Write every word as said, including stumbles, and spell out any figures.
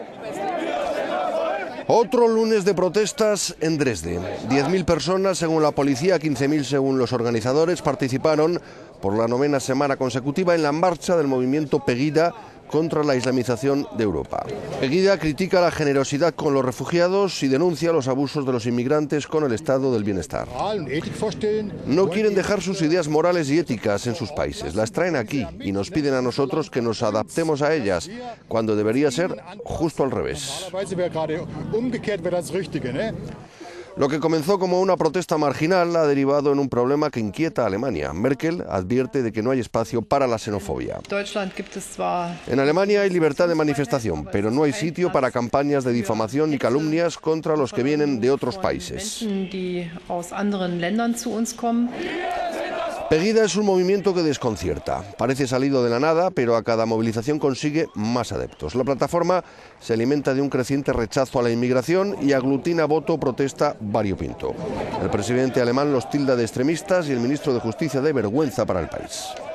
Otro lunes de protestas en Dresde. diez mil personas según la policía, quince mil según los organizadores, participaron por la novena semana consecutiva en la marcha del movimiento Pegida contra la islamización de Europa. Pegida critica la generosidad con los refugiados y denuncia los abusos de los inmigrantes con el estado del bienestar. No quieren dejar sus ideas morales y éticas en sus países, las traen aquí y nos piden a nosotros que nos adaptemos a ellas, cuando debería ser justo al revés. Lo que comenzó como una protesta marginal ha derivado en un problema que inquieta a Alemania. Merkel advierte de que no hay espacio para la xenofobia. En Alemania hay libertad de manifestación, pero no hay sitio para campañas de difamación y calumnias contra los que vienen de otros países. Pegida es un movimiento que desconcierta. Parece salido de la nada, pero a cada movilización consigue más adeptos. La plataforma se alimenta de un creciente rechazo a la inmigración y aglutina voto protesta variopinto. El presidente alemán los tilda de extremistas y el ministro de Justicia de vergüenza para el país.